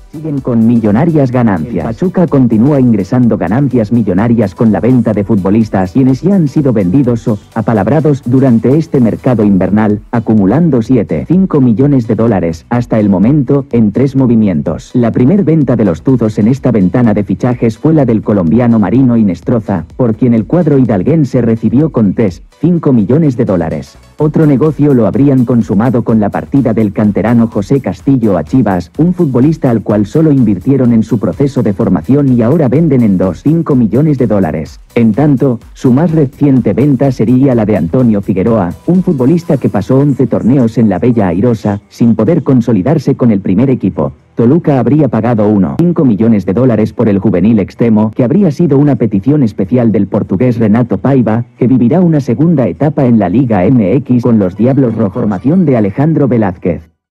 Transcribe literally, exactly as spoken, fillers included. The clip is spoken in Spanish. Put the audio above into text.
Siguen con millonarias ganancias. El Pachuca continúa ingresando ganancias millonarias con la venta de futbolistas quienes ya han sido vendidos o apalabrados durante este mercado invernal, acumulando siete punto cinco millones de dólares hasta el momento en tres movimientos. La primer venta de los tuzos en esta ventana de fichajes fue la del colombiano Marino Inestroza, por quien el cuadro hidalguense recibió con tres punto cinco millones de dólares. Otro negocio lo habrían consumado con la partida del canterano José Castillo a Chivas, un futbolista al cual solo invirtieron en su proceso de formación y ahora venden en dos punto cinco millones de dólares. En tanto, su más reciente venta sería la de Antonio Figueroa, un futbolista que pasó once torneos en la Bella Airosa, sin poder consolidarse con el primer equipo. Toluca habría pagado uno punto cinco millones de dólares por el juvenil extremo, que habría sido una petición especial del portugués Renato Paiva, que vivirá una segunda etapa en la Liga M X con los Diablos Rojos. Formación de Alejandro Velázquez.